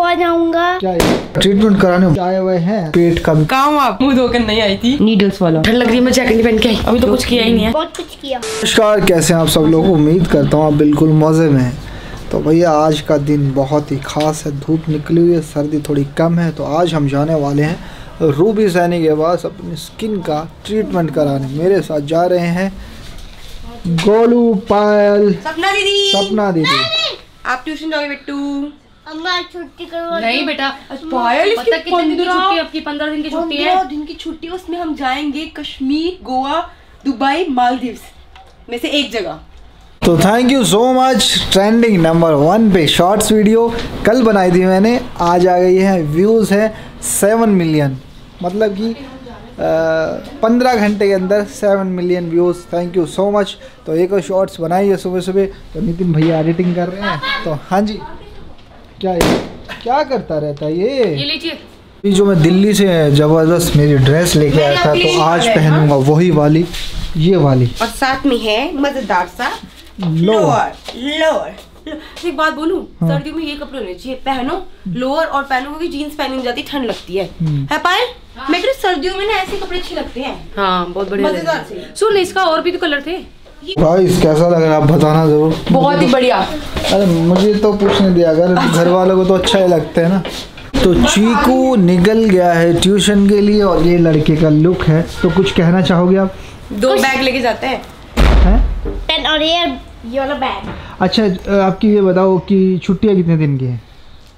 गोवा जाऊंगा। क्या ट्रीटमेंट कराने आए हुए हैं पेट का? काम आप मुंह धोकर नहीं आई थी, नीडल्स वाला। ठंड लग रही है, मैं जैकेट नहीं पहन के आई, अभी तो कुछ किया ही नहीं है। बहुत कुछ किया। नमस्कार, कैसे हैं आप सब लोग? उम्मीद करता हूँ आप बिल्कुल मज़े में हैं। तो भैया आज का दिन बहुत ही ख़ास है, धूप निकली हुई है, सर्दी थोड़ी कम है। तो आज हम जाने वाले हैं रूबी सैनी के पास अपनी स्किन का ट्रीटमेंट कराने। मेरे साथ जा रहे हैं गोलू, पायल, सपना दीदी। आप ट्यूशन जाओगे बिट्टू? अम्मा छुट्टी करवा नहीं बेटा, पायल इसकी 15 दिन की छुट्टी है। 15 दिन की छुट्टी, उसमें हम जाएंगे कश्मीर, गोवा, दुबई, मालदीव्स में से एक जगह। तो thank you so much. Trending number 1 पे शॉर्ट्स वीडियो कल बनाई थी मैंने, आज आ गई है। व्यूज़ है 7 मिलियन, मतलब कि 15 घंटे के अंदर 7 million views. Thank you so much. तो एक और शॉर्ट्स बनाई है सुबह सुबह, तो नितिन भैया एडिटिंग कर रहे हैं। तो हाँ जी, क्या करता रहता है ये लीजिए। जो मैं दिल्ली से ज़बरदस्त मेरी ड्रेस लेके आया था, तो आज पहनूंगा वही वाली, ये वाली। और साथ में है मजेदार सा लोअर। एक बात बोलूं, सर्दियों में ये कपड़े होने चाहिए, पहनो लोअर और पहनो, क्योंकि जीन्स पहनी जाती ठंड लगती है पायल? मैं कह सर्दियों में ना ऐसे कपड़े अच्छे लगते हैं। हाँ, बहुत बढ़िया मजेदार से। सुन, इसका और भी तो कलर थे। गाइस कैसा लग रहा है आप बताना जरूर। बहुत ही बढ़िया। अरे मुझे तो पूछने दिया, अगर घर वालों को तो अच्छा ही लगता है ना। तो चीकू निकल गया है ट्यूशन के लिए, और ये लड़के का लुक है। तो कुछ कहना चाहोगे आप? 2 बैग लेके जाते हैं, पेन और ये वाला बैग। अच्छा, आपकी ये बताओ कि छुट्टियाँ कितने दिन की हैं?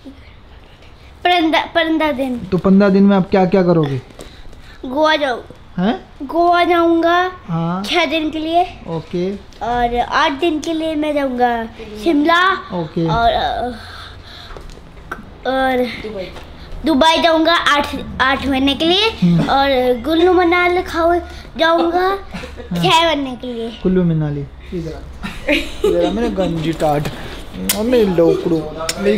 15 दिन। तो 15 दिन में आप क्या क्या करोगे? गोवा जाऊंगा। हाँ। 6 दिन के लिए। ओके। और 8 दिन के लिए मैं जाऊंगा शिमला। ओके। और दुबई जाऊंगा 8 महीने के लिए। और कुल्लू मनाली जाऊंगा 6 महीने के लिए। कुल्लू मनाली इधर मेरे गंजी टाट और मेरी लोकड़ू, मेरी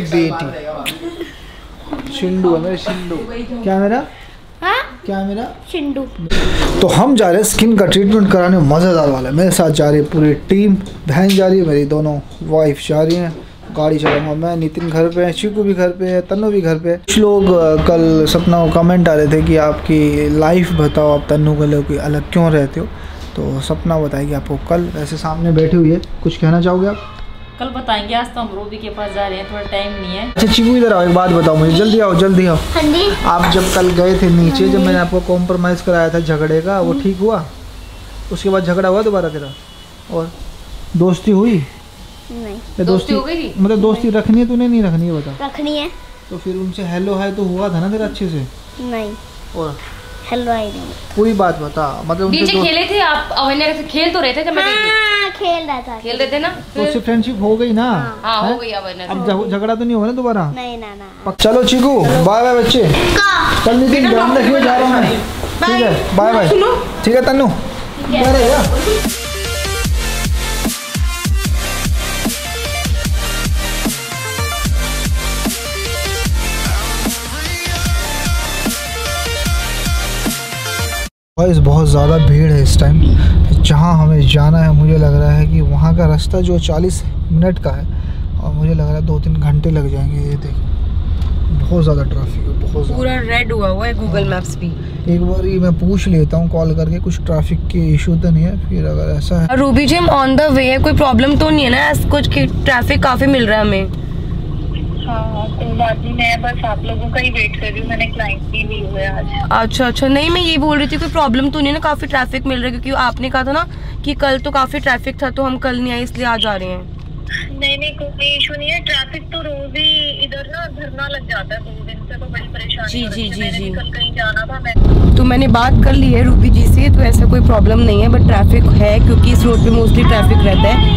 बेटी शिंडू है, मेरे शिंडू। क्या मेरा? हाँ? क्या मेरा? शिंडू। तो हम जा रहे हैं स्किन का ट्रीटमेंट कराने, मज़ेदार वाला। मेरे साथ जा रही है पूरी टीम, बहन जा रही है, मेरी दोनों वाइफ जा रही हैं। गाड़ी चलाऊंगा मैं, नितिन घर पे है, चीकू भी घर पे है, तन्नू भी घर पे है। कुछ लोग कल सपना को कमेंट आ रहे थे कि आपकी लाइफ बताओ, आप तन्नू के लोग अलग क्यों रहते हो। तो सपना बताएगी आपको कल। वैसे सामने बैठी हुई है, कुछ कहना चाहोगे आप? कल बताएंगे, आज तो हम रूबी के पास जा रहे हैं, थोड़ा टाइम नहीं है। अच्छा चीकू इधर आओ, एक बात बताओ मुझे, जल्दी आओ जल्दी आओ। हाँ जी। आप जब कल गए थे नीचे, जब मैंने आपको कॉम्प्रोमाइज़ कराया था झगड़े का, वो ठीक हुआ? उसके बाद झगड़ा हुआ दोबारा तेरा? और दोस्ती हुई? नहीं। दोस्ती हो गई थी? मतलब दोस्ती रखनी है तूने, नहीं रखनी है बता? रखनी है। तो फिर उनसे हेलो हाय तो हुआ था ना तेरा अच्छे से? नहीं। और हेलो हाय नहीं। पूरी बात बता, मतलब नीचे खेले थे आप? अवन्या से खेल तो रहे थे जब मैं खेल रहा था। खेल रहे थे ना, तो उससे फ्रेंडशिप हो गई ना? हाँ हो गई। अब झगड़ा तो नहीं होगा ना दोबारा? नहीं ना। चलो चीकू, बाय बाय बच्चे। कल नितिन ध्यान रखिए, जा रहा हूँ मैं। ठीक है, बाय बाय। ठीक है तन्नू, क्या रहेगा? बहुत ज़्यादा भीड़ है इस टाइम। जहाँ हमें जाना है, मुझे लग रहा है कि वहाँ का रास्ता जो 40 मिनट का है, और मुझे लग रहा है 2-3 घंटे लग जाएंगे। ये देखो बहुत ज़्यादा ट्रैफिक है, बहुत ज़्यादा। पूरा रेड हुआ हुआ है गूगल मैप्स भी। एक बार ये मैं पूछ लेता हूँ कॉल करके, कुछ ट्रैफिक के इशू तो नहीं है? फिर अगर ऐसा है, रूबी जी हम ऑन द वे है, कोई प्रॉब्लम तो नहीं है ना? कुछ ट्रैफिक काफ़ी मिल रहा है हमें। हाँ, कोई बात नहीं, मैं बस आप लोगों का ही वेट कर रही हूँ। मैंने क्लाइंट भी ली हुआ है आज। अच्छा, नहीं मैं ये बोल रही थी कोई प्रॉब्लम तो नहीं है ना? काफी ट्रैफिक मिल रहा है, क्योंकि आपने कहा था ना कि कल तो काफी ट्रैफिक था, तो हम कल नहीं आए इसलिए आज आ रहे हैं। नहीं कोई इशू नहीं है। ट्रैफिक तो रोज ही इधर ना धरना लग जाता है 2 दिन से, तो बड़ी परेशानी। जी। कल कहीं जाना था तो मैंने बात कर ली है रूबी जी से, तो ऐसा कोई प्रॉब्लम नहीं है, बट ट्रैफिक है क्योंकि इस रोड पे मोस्टली ट्रैफिक रहता है।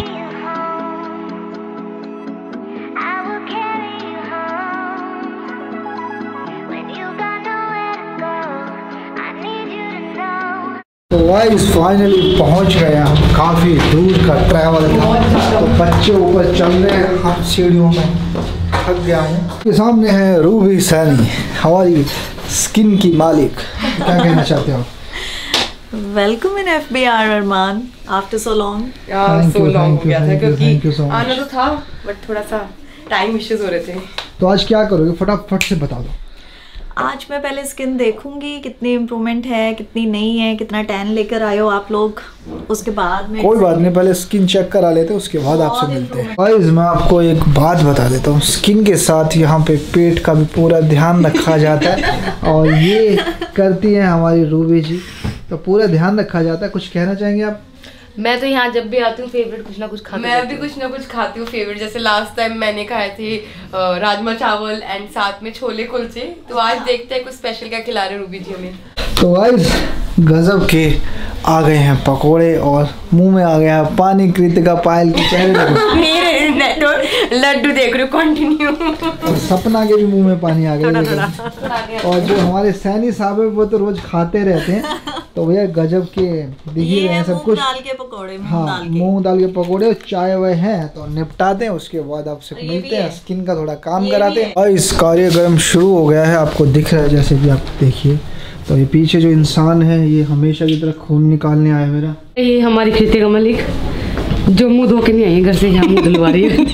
तो गाइस फाइनली पहुंच गए हम, काफ़ी दूर का ट्रैवल था। तो बच्चे ऊपर चल रहे हैं, हम सीढ़ियों में थक गया हूँ। के सामने है रूबी सैनी, हमारी स्किन की मालिक। क्या कहना चाहते हो? Welcome in FBR Armaan, after so long. So long हो गया था, क्योंकि आना तो था बट थोड़ा सा टाइम इश्यूज हो रहे थे। तो आज क्या करोगे, फटाफट से बता दो। आज मैं पहले स्किन देखूंगी कितनी इम्प्रूवमेंट है, कितनी नहीं है, कितना टैन लेकर आए हो आप लोग, उसके बाद में कोई बात नहीं, पहले स्किन चेक करा लेते हैं, उसके बाद आपसे मिलते हैं। गाइस मैं आपको एक बात बता देता हूँ, स्किन के साथ यहाँ पे पेट का भी पूरा ध्यान रखा जाता है और ये करती है हमारी रूबी जी, तो पूरा ध्यान रखा जाता है। कुछ कहना चाहेंगे आप? मैं तो यहाँ जब भी आती हूँ फेवरेट कुछ ना कुछ खाती हूँ। मैं भी कुछ ना कुछ खाती हूँ फेवरेट, जैसे लास्ट टाइम मैंने खाए थे राजमा चावल एंड साथ में छोले कुलचे, तो आज देखते हैं कुछ स्पेशल क्या खिला रहे रूबी जी हमें। तो गाइस गजब के आ गए हैं पकोड़े और मुंह में आ गया पानी। कृतिका पायल के चेहरे देखो, मेरे लड्डू देख रहे हो कंटिन्यू, और सपना के भी मुंह में पानी आ गया। और जो हमारे सैनी साहब है वो तो रोज खाते रहते हैं, तो भैया गजब के दिखी रहे हैं सब कुछ। दाल के पकौड़े, हाँ मूंग दाल के पकोड़े और चाय वाय हैं, तो निपटाते हैं, उसके बाद आपसे मिलते हैं, स्किन का थोड़ा काम कराते हैं। और इस कार्यक्रम शुरू हो गया है, आपको दिख रहा है जैसे कि आप देखिए। तो ये पीछे जो इंसान है ये हमेशा की तरह खून निकालने आया मेरा। ये हमारी कृतिका मलिक जो मुंह धो के नहीं आई घर से, यहाँ मुंह धुलवा रही है।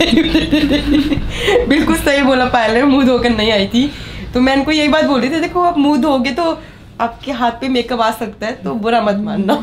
बिल्कुल सही बोला पायल, मुंह धोकर नहीं आई थी, तो मैं इनको यही बात बोल रही थी, देखो आप मुंह धोगे तो आपके हाथ पे मेकअप आ सकता है, तो बुरा मत मानना।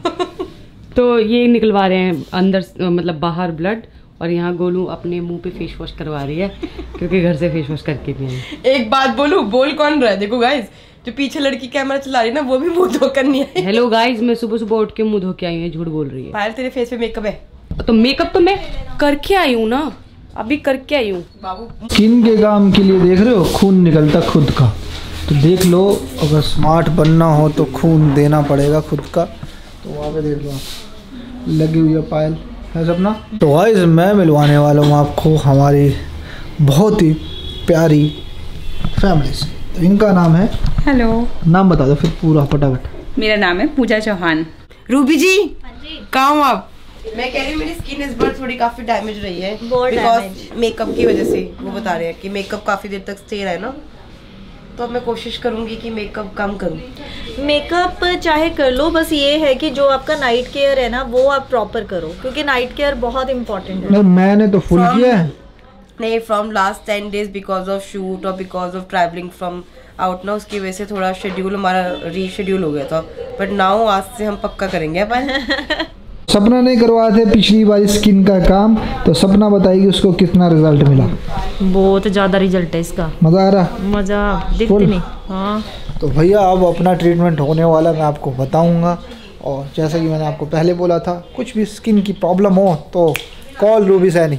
तो ये निकलवा रहे हैं अंदर मतलब बाहर ब्लड, और यहाँ गोलू अपने मुंह पे फेस वॉश करवा रही है क्योंकि घर से फेस वॉश करके भी है। एक बात बोलूं, बोल कौन रहा है? देखो गाइस, जो पीछे लड़की कैमरा चला रही है ना, वो भी मुंह धोकर नहीं आई। हेलो गाइस, मैं सुबह सुबह उठ के मुंह धो के आई हूँ, झूठ बोल रही है। पायल तेरे फेस पे मेकअप है, तो मेकअप तो मैं करके आई हूँ ना, अभी करके आई हूँ बाबू। स्किन के काम के लिए देख रहे हो, खून निकलता खुद का, तो देख लो अगर स्मार्ट बनना हो तो खून देना पड़ेगा खुद का। तो वहाँ पे देख लो आप लगी हुई है पायल, है सपना। तो गाइस मैं मिलवाने वाला हूँ आपको हमारी बहुत ही प्यारी फैमिली से। तो इनका नाम है, हेलो, नाम बता दो फिर पूरा फटाफट। मेरा नाम है पूजा चौहान। रूबी जी कहाँ हो आप? मैं कह रही हूँ मेरी स्किन इस बार थोड़ी काफी डैमेज रही है बिकॉज मेकअप की वजह से। वो बता रहे हैं कि मेकअप काफी देर तक स्टे रहा है ना, तो अब मैं कोशिश करूंगी कि मेकअप कम करूं। मेकअप चाहे कर लो, बस ये है कि जो आपका नाइट केयर है ना वो आप प्रॉपर करो, क्योंकि नाइट केयर बहुत इंपॉर्टेंट है। मैंने तो फुल किया है। नहीं, from last 10 days because of shoot और because of travelling from out ना, उसकी वजह से थोड़ा शेड्यूल हमारा रीशेड्यूल हो गया था, बट नाउ आज से हम पक्का करेंगे अपन। सपना नहीं करवाए थे पिछली बार स्किन का काम, तो सपना बताएगी उसको कितना रिजल्ट मिला। बहुत ज़्यादा रिजल्ट है इसका, मज़ा आ रहा? मज़ा दिखते नहीं। हाँ तो भैया अब अपना ट्रीटमेंट होने वाला, मैं आपको बताऊंगा। और जैसा कि मैंने आपको पहले बोला था, कुछ भी स्किन की प्रॉब्लम हो तो कॉल रूबी सैनी।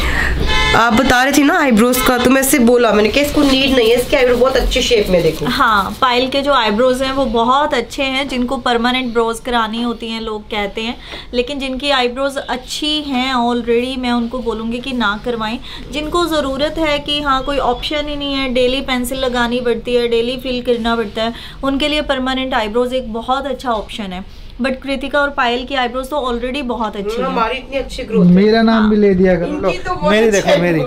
आप बता रहे थे ना आईब्रोज का, तो मैं इससे बोला मैंने कि इसको नीड नहीं है, इसके आईब्रो बहुत अच्छे शेप में देखो। हाँ, पायल के जो आईब्रोज हैं वो बहुत अच्छे हैं, जिनको परमानेंट ब्रोज करानी होती हैं लोग कहते हैं, लेकिन जिनकी आईब्रोज अच्छी हैं ऑलरेडी, मैं उनको बोलूँगी कि ना करवाएं। जिनको ज़रूरत है कि हाँ कोई ऑप्शन ही नहीं है, डेली पेंसिल लगानी पड़ती है, डेली फिल करना पड़ता है, उनके लिए परमानेंट आईब्रोज एक बहुत अच्छा ऑप्शन है। बट कृतिका और पायल की आईब्रोज तो ऑलरेडी बहुत अच्छी है। हमारी इतनी अच्छी ग्रोथ, मेरा नाम भी ले दिया कर लो, तो मेरी देखो मेरी।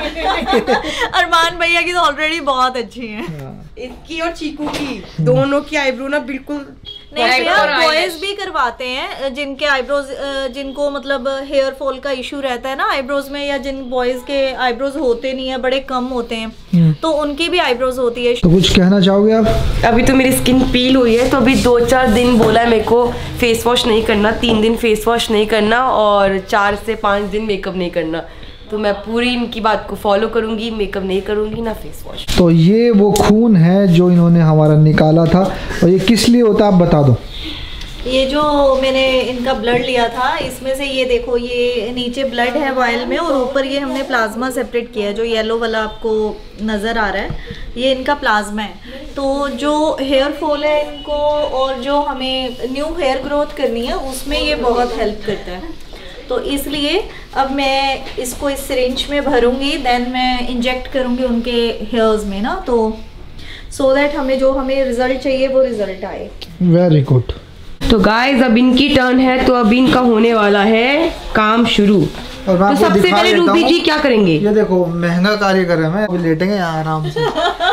अरमान भैया की तो ऑलरेडी बहुत अच्छी है। इनकी और चीकू की दोनों की आईब्रो ना बिल्कुल नहीं भैया, बॉयज भी करवाते हैं जिनके आईब्रोज, जिनको मतलब हेयर फॉल का इशू रहता है ना आईब्रोज में, या जिन बॉयज के आईब्रोज होते नहीं है, बड़े कम होते हैं, तो उनकी भी आईब्रोज होती है। तो कुछ कहना चाहोगे आप? अभी तो मेरी स्किन पील हुई है, तो अभी 2-4 दिन बोला है मेरे को फेस वॉश नहीं करना, 3 दिन फेस वॉश नहीं करना और 4 से 5 दिन मेकअप नहीं करना। तो मैं पूरी इनकी बात को फॉलो करूंगी, मेकअप नहीं करूंगी ना फेस वॉश। तो ये वो खून है जो इन्होंने हमारा निकाला था, और ये किस लिए होता है आप बता दो। ये जो मैंने इनका ब्लड लिया था, इसमें से ये देखो, ये नीचे ब्लड है वायल में, और ऊपर ये हमने प्लाज्मा सेपरेट किया है, जो येलो वाला आपको नज़र आ रहा है, ये इनका प्लाज्मा है। तो जो हेयर फॉल है इनको, और जो हमें न्यू हेयर ग्रोथ करनी है, उसमें ये बहुत हेल्प करता है। तो इसलिए अब मैं इसको इस सिरिंज में भरूंगी, देन मैं इंजेक्ट करूंगी उनके हेयर्स में ना, तो सो दैट हमें रिजल्ट चाहिए वो रिजल्ट आए। Very good. तो गाइस अब इनकी टर्न है, तो अब इनका होने वाला है काम शुरू। और तो सबसे पहले रूबी जी क्या करेंगे? ये देखो महंगा कार्यक्रम है, अभी लेटेंगे यहाँ आराम से।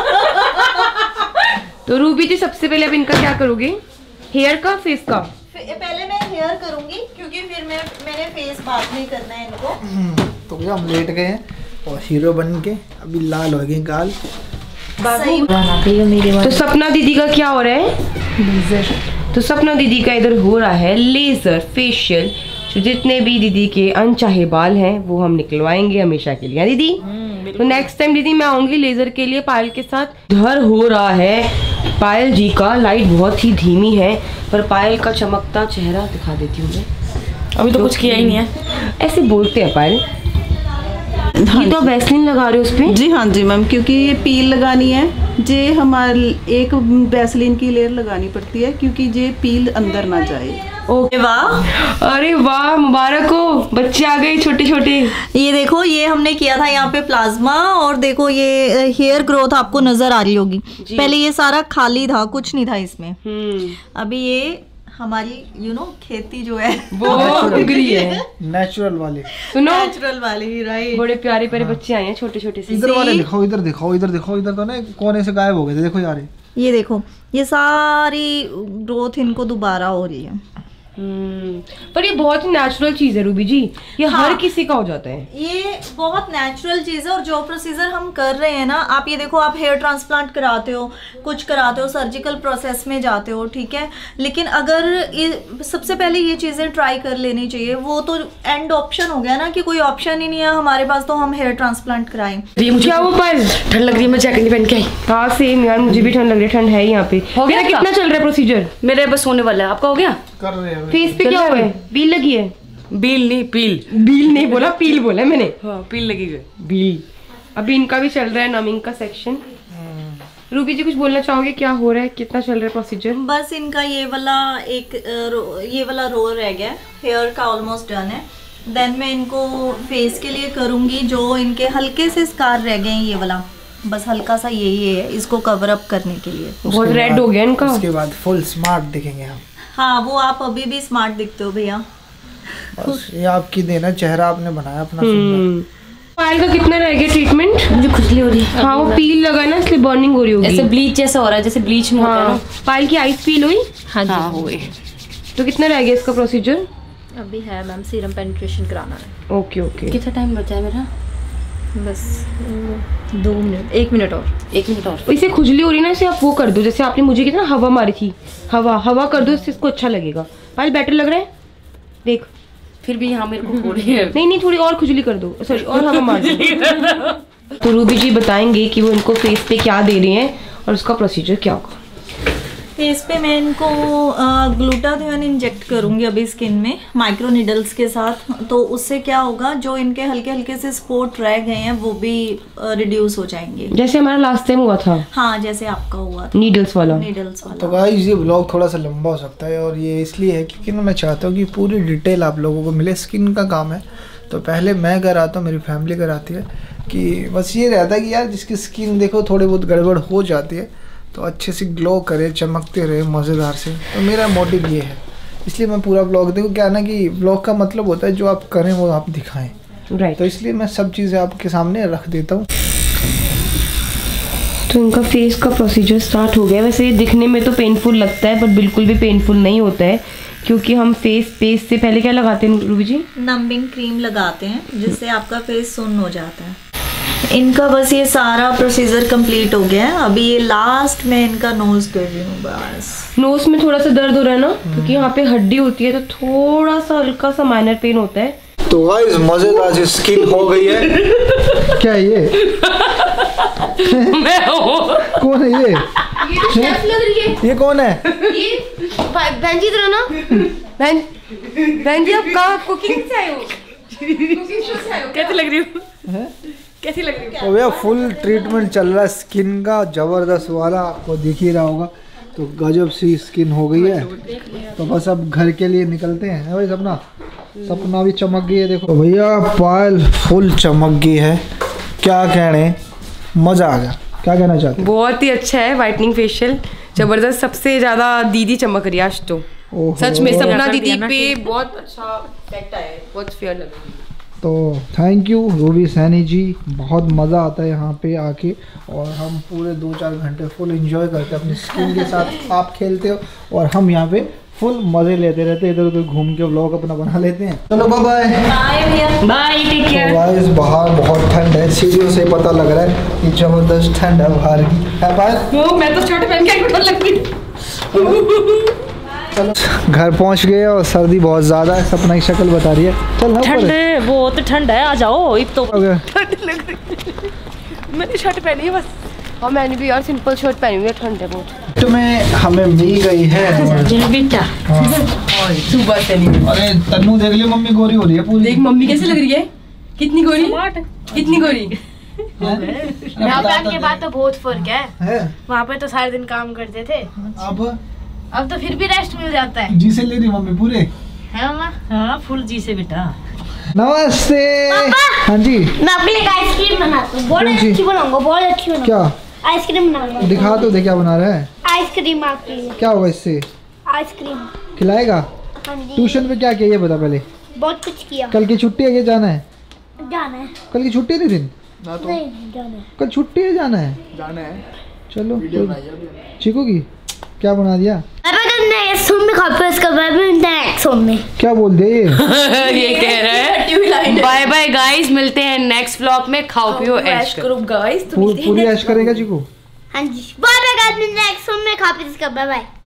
तो रूबी जी सबसे पहले अब इनका क्या करोगे? हेयर का, फेस का? पहले मैं हेयर करूंगी, क्योंकि फिर मैंने फेस बाद में करना है इनको। तो भैया हम लेट गए हैं, और हीरो बन के अभी लाल हो गए गाल। तो सपना दीदी का क्या हो रहा है? लेजर। तो सपना दीदी का इधर हो रहा है लेजर फेशियल। तो जितने भी दीदी के अनचाहे बाल हैं वो हम निकलवाएंगे हमेशा के लिए, दीदी। तो नेक्स्ट टाइम दीदी मैं आऊंगी लेजर के लिए पायल के साथ। इधर हो रहा है पायल जी का, लाइट बहुत ही धीमी है पर पायल का चमकता चेहरा दिखा देती हूँ मैं। अभी तो कुछ किया ही नहीं है, ऐसे बोलते हैं पायल। ये तो वैसलीन लगा रहे हो उसपे? जी हाँ जी मैम, क्योंकि ये पील लगानी है, जे हमारे एक वैसलीन की लेयर लगानी पड़ती है क्योंकि ये पील अंदर ना जाए। ओके वाह, अरे वाह, मुबारक हो, बच्चे आ गए छोटे छोटे। ये देखो ये हमने किया था यहाँ पे प्लाज्मा, और देखो ये हेयर ग्रोथ आपको नजर आ रही होगी। पहले ये सारा खाली था, कुछ नहीं था इसमें। अभी ये हमारी खेती जो है वो उग रही है, नेचुरल वाले। सुनो, नेचुरल वाली, राइट। बड़े प्यारे प्यारे बच्चे आए हैं छोटे छोटे से। इधर वाले दिखाओ, इधर दिखाओ, इधर दिखाओ, इधर तो ना कोने से गायब हो गए थे, देखो यार। ये देखो ये सारी ग्रोथ इनको दोबारा हो रही है। पर ये बहुत ही नेचुरल चीज है रूबी जी, ये हर किसी का हो जाता है। ये बहुत नेचुरल चीज है, और जो प्रोसीजर हम कर रहे हैं ना, आप ये देखो, आप हेयर ट्रांसप्लांट कराते हो, कुछ कराते हो, सर्जिकल प्रोसेस में जाते हो, ठीक है, लेकिन अगर ये सबसे पहले ये चीजें ट्राई कर लेनी चाहिए। वो तो एंड ऑप्शन हो गया ना कि कोई ऑप्शन ही नहीं है हमारे पास, तो हम हेयर ट्रांसप्लांट कराएं। क्या वो पायल ठंड लग रही है, मैं जैकेट नहीं पहन के आई। हाँ सेम यार, मुझे भी ठंड लग रही है, ठंड है यहाँ पे। हो गया? कितना चल रहा है प्रोसीजर? मेरे बस होने वाला है, आपका हो गया? कर रहे हैं फेस पे क्या हुआ है? बील लगी है? बिल नहीं, पील। बील नहीं बोला, पील बोला मैंने। हाँ, पील लगी गई। बील। अभी इनका भी चल रहा है नमिंग का सेक्शन। रूबी जी कुछ बोलना चाहोगे, क्या हो रहा है, कितना चल रहा है प्रोसीजर? बस इनका ये वाला रो रह गया, हेयर का ऑलमोस्ट डन है। देन मैं इनको फेस के लिए करूंगी, जो इनके हल्के से स्कार रह गए हैं, ये वाला बस हल्का सा यही है इसको कवर अप करने के लिए। बहुत रेड हो गया इनका। उसके बाद फुल स्मार्ट दिखेंगे हम। हाँ, वो आप अभी भी स्मार्ट दिखते हो भैया। बस ये आपकी देना, चेहरा आपने बनाया अपना सुंदर। पायल का कितना रह गया ट्रीटमेंट? मुझे खुजली हो रही है। हाँ वो पील लगा है ना, इसलिए बर्निंग हो रही होगी। ऐसे ब्लीच जैसा हो रहा है, जैसे ब्लीच में होता है ना। पायल की आईज पील हुई? हाँ जी, हो गई। तो कितना रह गया इसका प्रोसीजर? अभी है मैम, सीरम पेनिट्रेशन कराना है। Okay okay. कितना टाइम बचा है मेरा? बस 2 मिनट, 1 मिनट और। 1 मिनट और। इसे खुजली हो रही ना, इसे आप वो कर दो, जैसे आपने मुझे कितना हवा मारी थी, हवा कर दो, इससे इसको अच्छा लगेगा। पायल बेटर लग रहा है, देख। फिर भी यहाँ मेरे को हो रही है। नहीं थोड़ी और खुजली कर दो, सॉरी और हवा मार दो। तो रूबी जी बताएंगे कि वो इनको फेस पे क्या दे रहे हैं और उसका प्रोसीजर क्या होगा। फेस पे मैं इनको ग्लूटाथियोन इंजेक्ट करूंगी अभी स्किन में, माइक्रो नीडल्स के साथ। तो उससे क्या होगा, जो इनके हल्के हल्के से स्पॉट रह गए हैं वो भी रिड्यूस हो जाएंगे, जैसे हमारा लास्ट टाइम हुआ था। हाँ, जैसे आपका हुआ था, नीडल्स वाला। तो गाइस ये व्लॉग थोड़ा सा लंबा हो सकता है, और ये इसलिए है क्योंकि मैं चाहता हूँ कि पूरी डिटेल आप लोगों को मिले। स्किन का काम है तो पहले मैं कराता हूँ, मेरी फैमिली कराती है, कि बस ये रहता है कि यार जिसकी स्किन देखो थोड़ी बहुत गड़बड़ हो जाती है तो अच्छे से ग्लो करे, चमकते रहे मज़ेदार से। तो मेरा मोटिव ये है, इसलिए मैं पूरा ब्लॉग देखो। क्या ना कि ब्लॉग का मतलब होता है जो आप करें वो आप दिखाएं, राइट। तो इसलिए मैं सब चीज़ें आपके सामने रख देता हूँ। तो इनका फेस का प्रोसीजर स्टार्ट हो गया। वैसे ये दिखने में तो पेनफुल लगता है पर बिल्कुल भी पेनफुल नहीं होता है, क्योंकि हम फेस से पहले क्या लगाते हैं रूबी जी? नंबिंग क्रीम लगाते हैं, जिससे आपका फेस सुन्न हो जाता है। इनका बस ये सारा प्रोसीजर कंप्लीट हो गया है। अभी ये लास्ट में इनका नोज कर रही हूँ बस। नोज में थोड़ा सा दर्द हो रहा है ना, क्योंकि यहाँ पे हड्डी होती है तो थोड़ा सा हल्का सा माइनर पेन होता है। तो गाइस मजेदार सी स्किन हो गई है। क्या है ये? मैं हूँ। कौन है ये? तो शेफ लग रही है। ये कौन है? ये बहन जी इधर ना। बहन जी आप कहाँ कुकिंग से आए हो? कुकिंग शो से आए हो? कैसे लग रही हो? कैसी लग रही है? तो भैया फुल ट्रीटमेंट चल रहा है स्किन का, जबरदस्त वाला, आपको दिख ही रहा होगा। तो गजब सी स्किन हो गई है। तो बस अब घर के लिए निकलते हैं भाई। सपना भी चमक गई है, देखो भैया पायल फुल चमक गई है। क्या कहने, मजा आ गया। क्या कहना चाहते हैं? बहुत ही अच्छा है वाइटनिंग फेशियल, जबरदस्त। सबसे ज्यादा दीदी चमक रही है आज तो, सच में। सपना दीदी पे बहुत अच्छा सेट आया है, बहुत फेयर लग रही है। तो thank you Ruby Saini ji, बहुत मज़ा आता है यहाँ पे आके, और हम पूरे 2-4 घंटे फुल एंजॉय करते हैं अपनी स्किन के साथ। आप खेलते हो और हम यहाँ पे फुल मजे लेते रहते, इधर उधर घूम के व्लॉग अपना बना लेते हैं। चलो bye bye. Bye, take care. Guys बाहर बहुत ठंड है, सीढ़ियों से पता लग रहा है कि जबरदस्त ठंड है बाहर की। है बाय। मैं तो शर्ट पहन के डर लग रही। चलो घर पहुंच गए और सर्दी बहुत ज़्यादा है, सपना की शक्ल बता रही है। चल ना ठंड है, बहुत ठंड है, आ जाओ। एक तो ठंड लग रही। मैंने शर्ट पहनी है बस। और मैंने भी यार सिंपल शर्ट पहनी हुई है, ठंड है बहुत। तो में हमें मिल गई है बेटा। सुबह से नहीं। अरे तन्नू देख लियो, मम्मी गोरी हो रही है पूरी। देख मम्मी कैसे लग रही है, कितनी गोरी, कितनी गोरी। के बाद तो बहुत फर्क है। वहाँ पे तो सारे दिन काम करते थे, अब तो फिर भी रेस्ट मिल जाता है। जी से ले रही मम्मी पूरे है मम्मा? हाँ फुल जी से बेटा। नमस्ते। हाँ जी, मैं अपने लिए आइसक्रीम बनाता हूँ, बहुत अच्छी बनाऊंगा, बहुत अच्छी बनाऊंगा। क्या आइसक्रीम बनाऊंगा? दिखा तो दे क्या बना रहा है। आइसक्रीम आपके लिए। क्या होगा इससे? आइसक्रीम खिलाएगा? हाँ जी। ट्यूशन पे क्या किया ये बता पहले। बहुत कुछ किया। कल की छुट्टी है, क्या जाना है? जाना है। कल की छुट्टी नहीं दिन? नहीं जाना है। कल छुट्टी है, जाना है। चलो चीकू की क्या बना दिया? क्या बोल दे ये कह रहे हैं बाय बाय गाइस, मिलते हैं नेक्स्ट व्लॉग में। खाओ पियो ऐश करो गाइस। पूरी ऐश करेगा चीकू? हाँ जी, बाय बाय गाइस, नेक्स्ट में खा पी इसका बाय बाय।